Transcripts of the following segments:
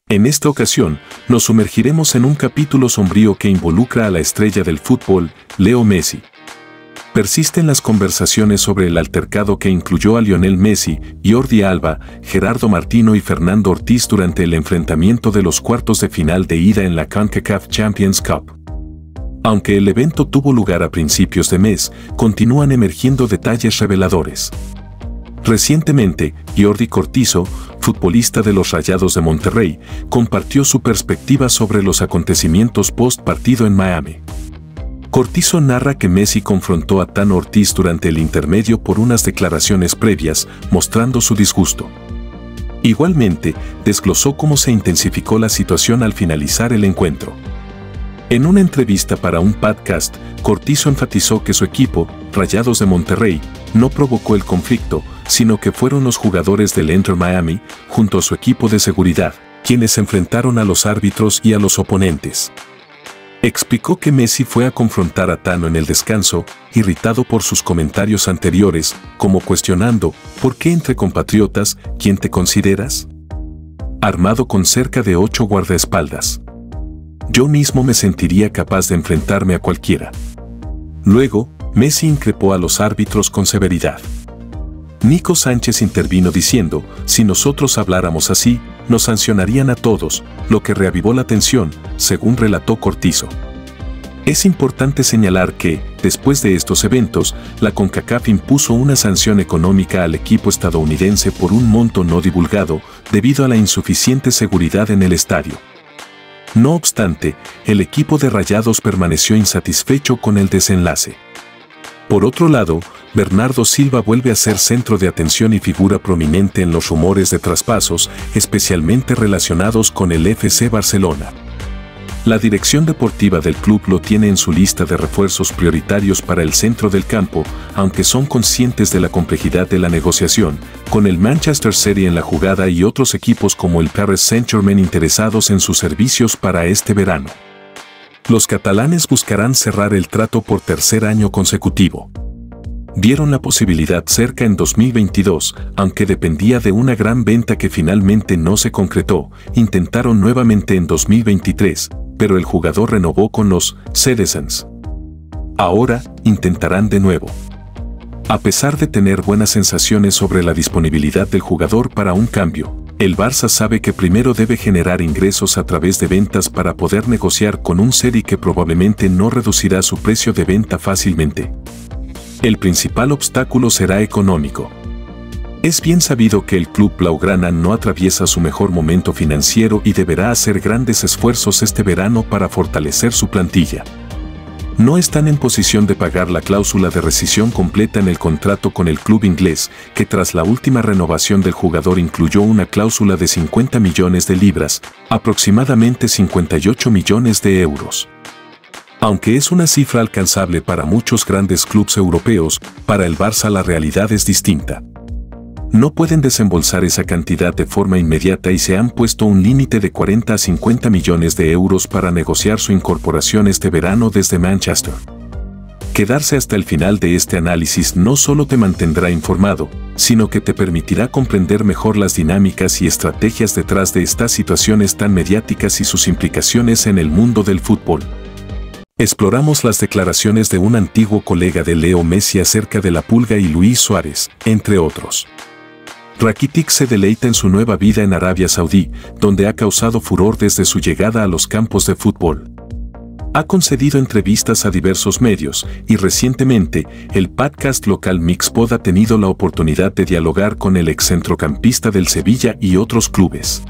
En esta ocasión, nos sumergiremos en un capítulo sombrío que involucra a la estrella del fútbol, Leo Messi. Persisten las conversaciones sobre el altercado que incluyó a Lionel Messi, Jordi Alba, Gerardo Martino y Fernando Ortiz durante el enfrentamiento de los cuartos de final de ida en la CONCACAF Champions Cup. Aunque el evento tuvo lugar a principios de mes, continúan emergiendo detalles reveladores. Recientemente, Jordi Cortizo, futbolista de los Rayados de Monterrey, compartió su perspectiva sobre los acontecimientos post-partido en Miami. Cortizo narra que Messi confrontó a Tano Ortiz durante el intermedio por unas declaraciones previas, mostrando su disgusto. Igualmente, desglosó cómo se intensificó la situación al finalizar el encuentro. En una entrevista para un podcast, Cortizo enfatizó que su equipo, Rayados de Monterrey, no provocó el conflicto, sino que fueron los jugadores del Inter Miami, junto a su equipo de seguridad, quienes enfrentaron a los árbitros y a los oponentes. Explicó que Messi fue a confrontar a Tano en el descanso, irritado por sus comentarios anteriores, como cuestionando, ¿por qué entre compatriotas, quién te consideras? Armado con cerca de 8 guardaespaldas. Yo mismo me sentiría capaz de enfrentarme a cualquiera. Luego, Messi increpó a los árbitros con severidad. Nico Sánchez intervino diciendo, si nosotros habláramos así, nos sancionarían a todos, lo que reavivó la tensión, según relató Cortizo. Es importante señalar que, después de estos eventos, la CONCACAF impuso una sanción económica al equipo estadounidense por un monto no divulgado, debido a la insuficiente seguridad en el estadio. No obstante, el equipo de Rayados permaneció insatisfecho con el desenlace. Por otro lado, Bernardo Silva vuelve a ser centro de atención y figura prominente en los rumores de traspasos, especialmente relacionados con el FC Barcelona. La dirección deportiva del club lo tiene en su lista de refuerzos prioritarios para el centro del campo, aunque son conscientes de la complejidad de la negociación, con el Manchester City en la jugada y otros equipos como el Paris Saint-Germain interesados en sus servicios para este verano. Los catalanes buscarán cerrar el trato por tercer año consecutivo. Vieron la posibilidad cerca en 2022, aunque dependía de una gran venta que finalmente no se concretó. Intentaron nuevamente en 2023, pero el jugador renovó con los Citizens. Ahora, intentarán de nuevo. A pesar de tener buenas sensaciones sobre la disponibilidad del jugador para un cambio, el Barça sabe que primero debe generar ingresos a través de ventas para poder negociar con un City que probablemente no reducirá su precio de venta fácilmente. El principal obstáculo será económico. Es bien sabido que el club blaugrana no atraviesa su mejor momento financiero y deberá hacer grandes esfuerzos este verano para fortalecer su plantilla. No están en posición de pagar la cláusula de rescisión completa en el contrato con el club inglés, que tras la última renovación del jugador incluyó una cláusula de 50 millones de libras, aproximadamente 58 millones de euros. Aunque es una cifra alcanzable para muchos grandes clubes europeos, para el Barça la realidad es distinta. No pueden desembolsar esa cantidad de forma inmediata y se han puesto un límite de 40 a 50 millones de euros para negociar su incorporación este verano desde Manchester. Quedarse hasta el final de este análisis no solo te mantendrá informado, sino que te permitirá comprender mejor las dinámicas y estrategias detrás de estas situaciones tan mediáticas y sus implicaciones en el mundo del fútbol. Exploramos las declaraciones de un antiguo colega de Leo Messi acerca de la Pulga y Luis Suárez, entre otros. Rakitic se deleita en su nueva vida en Arabia Saudí, donde ha causado furor desde su llegada a los campos de fútbol. Ha concedido entrevistas a diversos medios y recientemente el podcast local Mixpod ha tenido la oportunidad de dialogar con el excentrocampista del Sevilla y otros clubes.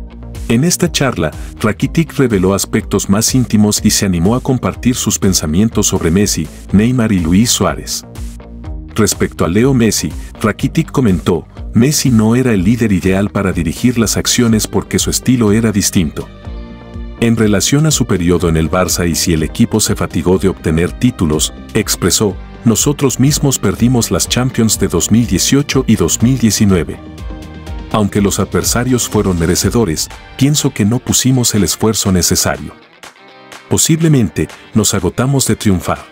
En esta charla, Rakitic reveló aspectos más íntimos y se animó a compartir sus pensamientos sobre Messi, Neymar y Luis Suárez. Respecto a Leo Messi, Rakitic comentó, Messi no era el líder ideal para dirigir las acciones porque su estilo era distinto. En relación a su periodo en el Barça y si el equipo se fatigó de obtener títulos, expresó, nosotros mismos perdimos las Champions de 2018 y 2019. Aunque los adversarios fueron merecedores, pienso que no pusimos el esfuerzo necesario. Posiblemente, nos agotamos de triunfar.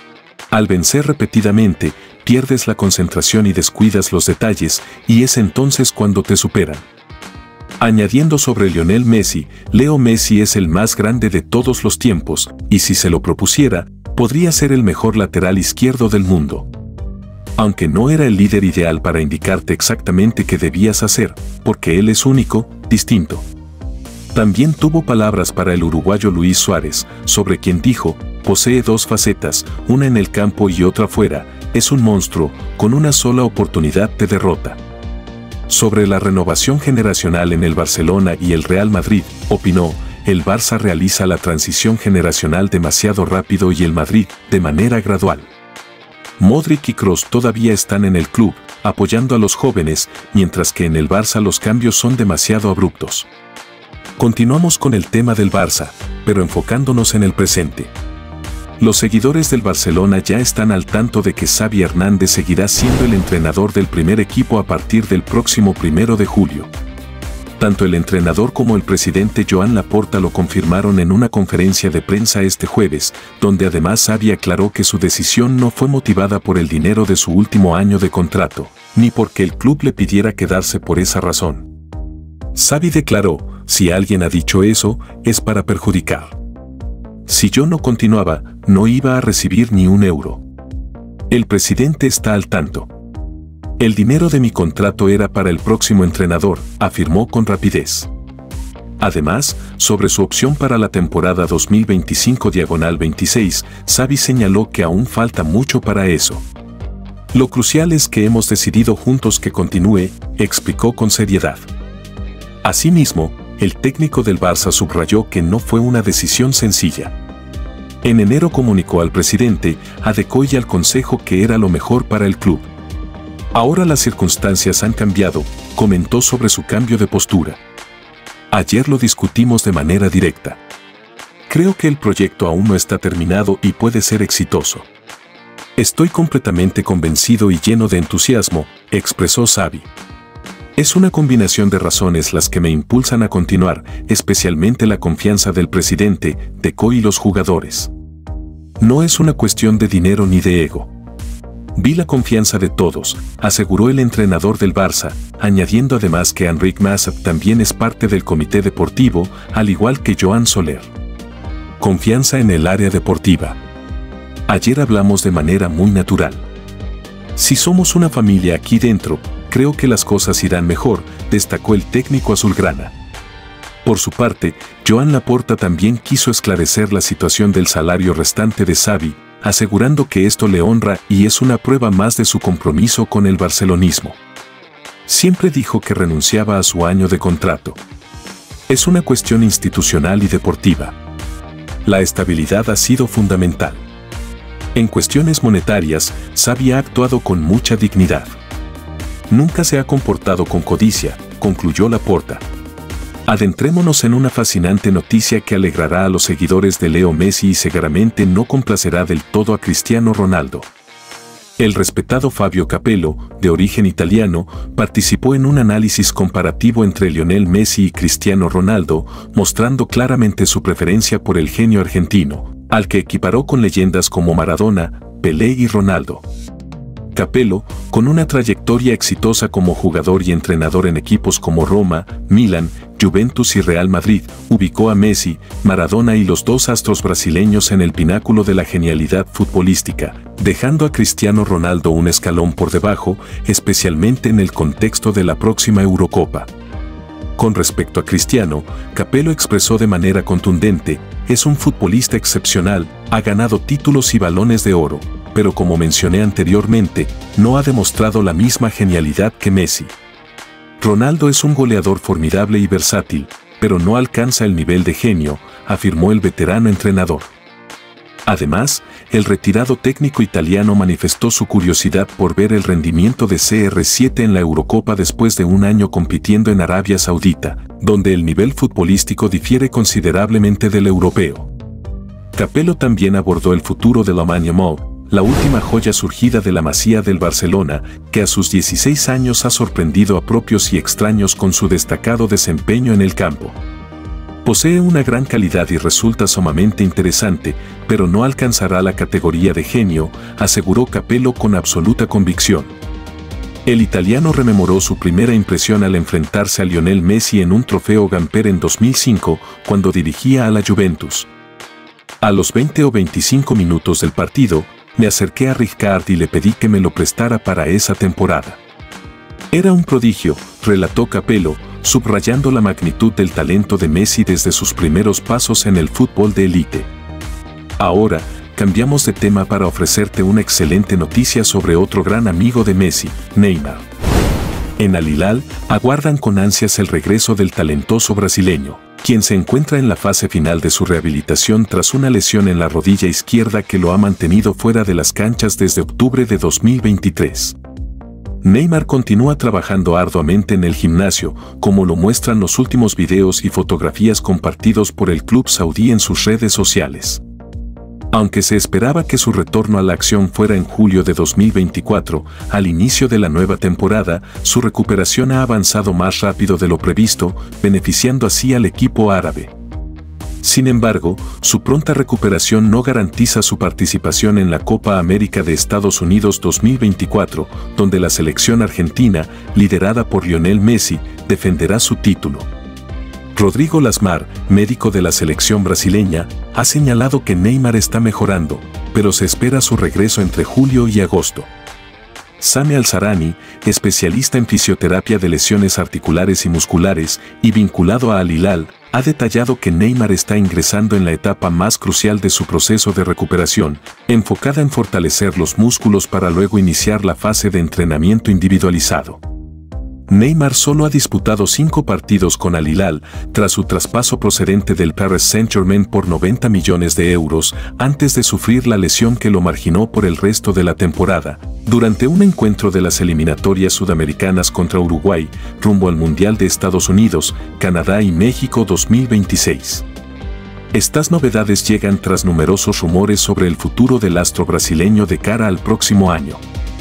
Al vencer repetidamente, pierdes la concentración y descuidas los detalles, y es entonces cuando te superan. Añadiendo sobre Lionel Messi, Leo Messi es el más grande de todos los tiempos, y si se lo propusiera, podría ser el mejor lateral izquierdo del mundo. Aunque no era el líder ideal para indicarte exactamente qué debías hacer, porque él es único, distinto. También tuvo palabras para el uruguayo Luis Suárez, sobre quien dijo, posee dos facetas, una en el campo y otra fuera, es un monstruo, con una sola oportunidad te derrota. Sobre la renovación generacional en el Barcelona y el Real Madrid, opinó, el Barça realiza la transición generacional demasiado rápido y el Madrid, de manera gradual. Modric y Kroos todavía están en el club, apoyando a los jóvenes, mientras que en el Barça los cambios son demasiado abruptos. Continuamos con el tema del Barça, pero enfocándonos en el presente. Los seguidores del Barcelona ya están al tanto de que Xavi Hernández seguirá siendo el entrenador del primer equipo a partir del próximo 1 de julio. Tanto el entrenador como el presidente Joan Laporta lo confirmaron en una conferencia de prensa este jueves, donde además Xavi aclaró que su decisión no fue motivada por el dinero de su último año de contrato, ni porque el club le pidiera quedarse por esa razón. Xavi declaró, si alguien ha dicho eso, es para perjudicar. Si yo no continuaba, no iba a recibir ni un euro. El presidente está al tanto. El dinero de mi contrato era para el próximo entrenador, afirmó con rapidez. Además, sobre su opción para la temporada 2025/26, Xavi señaló que aún falta mucho para eso. Lo crucial es que hemos decidido juntos que continúe, explicó con seriedad. Asimismo, el técnico del Barça subrayó que no fue una decisión sencilla. En enero comunicó al presidente, a Deco y al consejo que era lo mejor para el club. Ahora las circunstancias han cambiado, comentó sobre su cambio de postura. Ayer lo discutimos de manera directa. Creo que el proyecto aún no está terminado y puede ser exitoso. Estoy completamente convencido y lleno de entusiasmo, expresó Xavi. Es una combinación de razones las que me impulsan a continuar, especialmente la confianza del presidente, Deco y los jugadores. No es una cuestión de dinero ni de ego. Vi la confianza de todos, aseguró el entrenador del Barça, añadiendo además que Enric Mas también es parte del comité deportivo, al igual que Joan Soler. Confianza en el área deportiva. Ayer hablamos de manera muy natural. Si somos una familia aquí dentro, creo que las cosas irán mejor, destacó el técnico azulgrana. Por su parte, Joan Laporta también quiso esclarecer la situación del salario restante de Xavi, asegurando que esto le honra y es una prueba más de su compromiso con el barcelonismo. Siempre dijo que renunciaba a su año de contrato. Es una cuestión institucional y deportiva. La estabilidad ha sido fundamental. En cuestiones monetarias, Xavi ha actuado con mucha dignidad. Nunca se ha comportado con codicia, concluyó Laporta. Adentrémonos en una fascinante noticia que alegrará a los seguidores de Leo Messi y seguramente no complacerá del todo a Cristiano Ronaldo. El respetado Fabio Capello, de origen italiano, participó en un análisis comparativo entre Lionel Messi y Cristiano Ronaldo, mostrando claramente su preferencia por el genio argentino, al que equiparó con leyendas como Maradona, Pelé y Ronaldo. Capello, con una trayectoria exitosa como jugador y entrenador en equipos como Roma, Milan, Juventus y Real Madrid, ubicó a Messi, Maradona y los dos astros brasileños en el pináculo de la genialidad futbolística, dejando a Cristiano Ronaldo un escalón por debajo, especialmente en el contexto de la próxima Eurocopa. Con respecto a Cristiano, Capello expresó de manera contundente, es un futbolista excepcional, ha ganado títulos y balones de oro, pero como mencioné anteriormente, no ha demostrado la misma genialidad que Messi. Ronaldo es un goleador formidable y versátil, pero no alcanza el nivel de genio, afirmó el veterano entrenador. Además, el retirado técnico italiano manifestó su curiosidad por ver el rendimiento de CR7 en la Eurocopa después de un año compitiendo en Arabia Saudita, donde el nivel futbolístico difiere considerablemente del europeo. Capello también abordó el futuro de Lamine Yamal, la última joya surgida de la Masía del Barcelona, que a sus 16 años ha sorprendido a propios y extraños con su destacado desempeño en el campo. Posee una gran calidad y resulta sumamente interesante, pero no alcanzará la categoría de genio, aseguró Capello con absoluta convicción. El italiano rememoró su primera impresión al enfrentarse a Lionel Messi en un trofeo Gamper en 2005, cuando dirigía a la Juventus. A los 20 o 25 minutos del partido, me acerqué a Rijkaard y le pedí que me lo prestara para esa temporada. Era un prodigio, relató Capello, subrayando la magnitud del talento de Messi desde sus primeros pasos en el fútbol de élite. Ahora, cambiamos de tema para ofrecerte una excelente noticia sobre otro gran amigo de Messi, Neymar. En Al Hilal, aguardan con ansias el regreso del talentoso brasileño, quien se encuentra en la fase final de su rehabilitación tras una lesión en la rodilla izquierda que lo ha mantenido fuera de las canchas desde octubre de 2023. Neymar continúa trabajando arduamente en el gimnasio, como lo muestran los últimos videos y fotografías compartidos por el club saudí en sus redes sociales. Aunque se esperaba que su retorno a la acción fuera en julio de 2024, al inicio de la nueva temporada, su recuperación ha avanzado más rápido de lo previsto, beneficiando así al equipo árabe. Sin embargo, su pronta recuperación no garantiza su participación en la Copa América de Estados Unidos 2024, donde la selección argentina, liderada por Lionel Messi, defenderá su título. Rodrigo Lasmar, médico de la selección brasileña, ha señalado que Neymar está mejorando, pero se espera su regreso entre julio y agosto. Sami Al-Sarani, especialista en fisioterapia de lesiones articulares y musculares y vinculado a Al Hilal, ha detallado que Neymar está ingresando en la etapa más crucial de su proceso de recuperación, enfocada en fortalecer los músculos para luego iniciar la fase de entrenamiento individualizado. Neymar solo ha disputado 5 partidos con Al Hilal, tras su traspaso procedente del Paris Saint-Germain por 90 millones de euros, antes de sufrir la lesión que lo marginó por el resto de la temporada, durante un encuentro de las eliminatorias sudamericanas contra Uruguay, rumbo al Mundial de Estados Unidos, Canadá y México 2026. Estas novedades llegan tras numerosos rumores sobre el futuro del astro brasileño de cara al próximo año.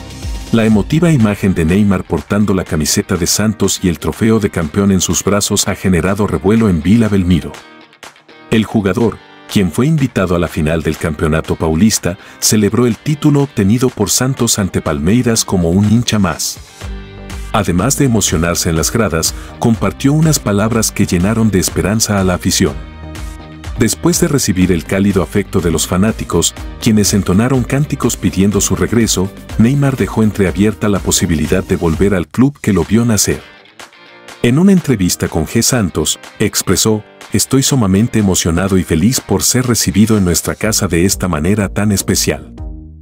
La emotiva imagen de Neymar portando la camiseta de Santos y el trofeo de campeón en sus brazos ha generado revuelo en Vila Belmiro. El jugador, quien fue invitado a la final del Campeonato Paulista, celebró el título obtenido por Santos ante Palmeiras como un hincha más. Además de emocionarse en las gradas, compartió unas palabras que llenaron de esperanza a la afición. Después de recibir el cálido afecto de los fanáticos, quienes entonaron cánticos pidiendo su regreso, Neymar dejó entreabierta la posibilidad de volver al club que lo vio nacer. En una entrevista con G. Santos, expresó: "Estoy sumamente emocionado y feliz por ser recibido en nuestra casa de esta manera tan especial.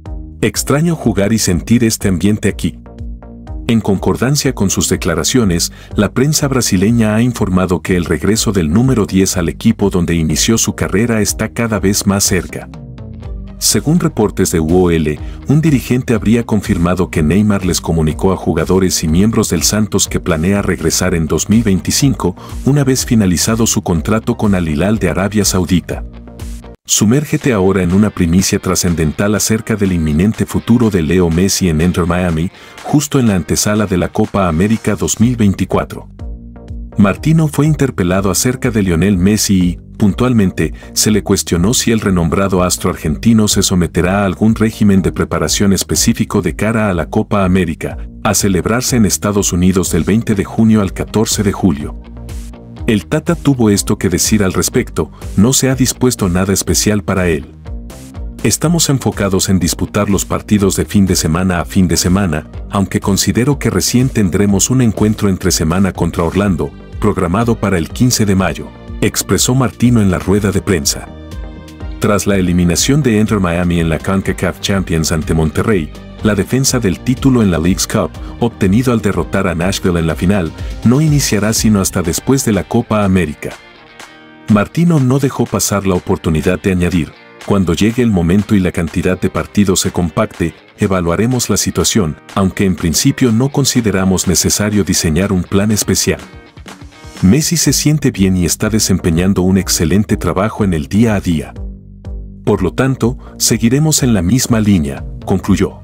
Extraño jugar y sentir este ambiente aquí". En concordancia con sus declaraciones, la prensa brasileña ha informado que el regreso del número 10 al equipo donde inició su carrera está cada vez más cerca. Según reportes de UOL, un dirigente habría confirmado que Neymar les comunicó a jugadores y miembros del Santos que planea regresar en 2025, una vez finalizado su contrato con Al Hilal de Arabia Saudita. Sumérgete ahora en una primicia trascendental acerca del inminente futuro de Leo Messi en Inter Miami, justo en la antesala de la Copa América 2024. Martino fue interpelado acerca de Lionel Messi y, puntualmente, se le cuestionó si el renombrado astro argentino se someterá a algún régimen de preparación específico de cara a la Copa América, a celebrarse en Estados Unidos del 20 de junio al 14 de julio. El Tata tuvo esto que decir al respecto: "No se ha dispuesto nada especial para él. Estamos enfocados en disputar los partidos de fin de semana a fin de semana, aunque considero que recién tendremos un encuentro entre semana contra Orlando, programado para el 15 de mayo, expresó Martino en la rueda de prensa. Tras la eliminación de Inter Miami en la CONCACAF Champions ante Monterrey, la defensa del título en la Leagues Cup, obtenido al derrotar a Nashville en la final, no iniciará sino hasta después de la Copa América. Martino no dejó pasar la oportunidad de añadir: "Cuando llegue el momento y la cantidad de partidos se compacte, evaluaremos la situación, aunque en principio no consideramos necesario diseñar un plan especial". Messi se siente bien y está desempeñando un excelente trabajo en el día a día. Por lo tanto, seguiremos en la misma línea, concluyó.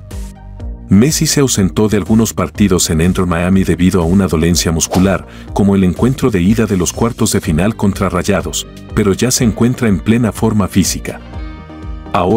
Messi se ausentó de algunos partidos en Inter Miami debido a una dolencia muscular, como el encuentro de ida de los cuartos de final contra Rayados, pero ya se encuentra en plena forma física. Ahora,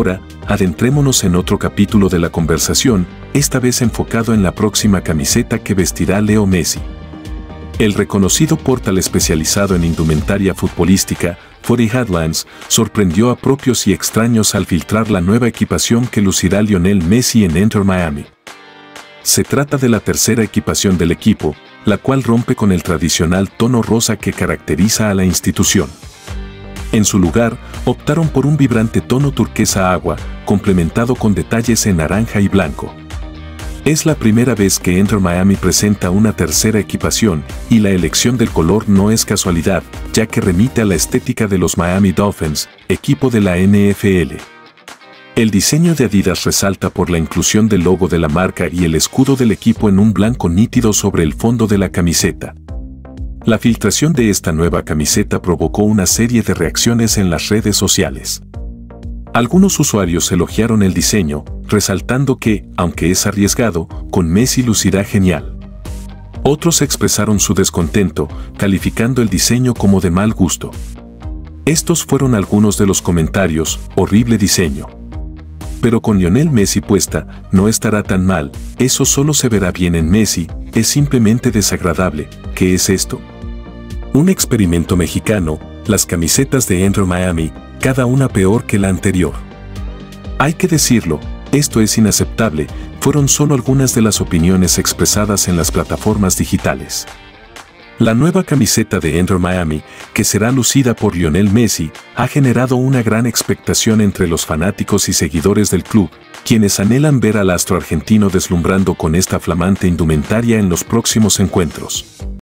adentrémonos en otro capítulo de la conversación, esta vez enfocado en la próxima camiseta que vestirá Leo Messi. El reconocido portal especializado en indumentaria futbolística, Footy Headlines, sorprendió a propios y extraños al filtrar la nueva equipación que lucirá Lionel Messi en Inter Miami. Se trata de la tercera equipación del equipo, la cual rompe con el tradicional tono rosa que caracteriza a la institución. En su lugar, optaron por un vibrante tono turquesa agua, complementado con detalles en naranja y blanco. Es la primera vez que Inter Miami presenta una tercera equipación, y la elección del color no es casualidad, ya que remite a la estética de los Miami Dolphins, equipo de la NFL. El diseño de Adidas resalta por la inclusión del logo de la marca y el escudo del equipo en un blanco nítido sobre el fondo de la camiseta. La filtración de esta nueva camiseta provocó una serie de reacciones en las redes sociales. Algunos usuarios elogiaron el diseño, resaltando que, aunque es arriesgado, con Messi lucirá genial. Otros expresaron su descontento, calificando el diseño como de mal gusto. Estos fueron algunos de los comentarios: horrible diseño. Pero con Lionel Messi puesta, no estará tan mal, eso solo se verá bien en Messi, es simplemente desagradable. ¿Qué es esto? Un experimento mexicano, las camisetas de Inter Miami, cada una peor que la anterior. Hay que decirlo, esto es inaceptable, fueron solo algunas de las opiniones expresadas en las plataformas digitales. La nueva camiseta de Inter Miami, que será lucida por Lionel Messi, ha generado una gran expectación entre los fanáticos y seguidores del club, quienes anhelan ver al astro argentino deslumbrando con esta flamante indumentaria en los próximos encuentros.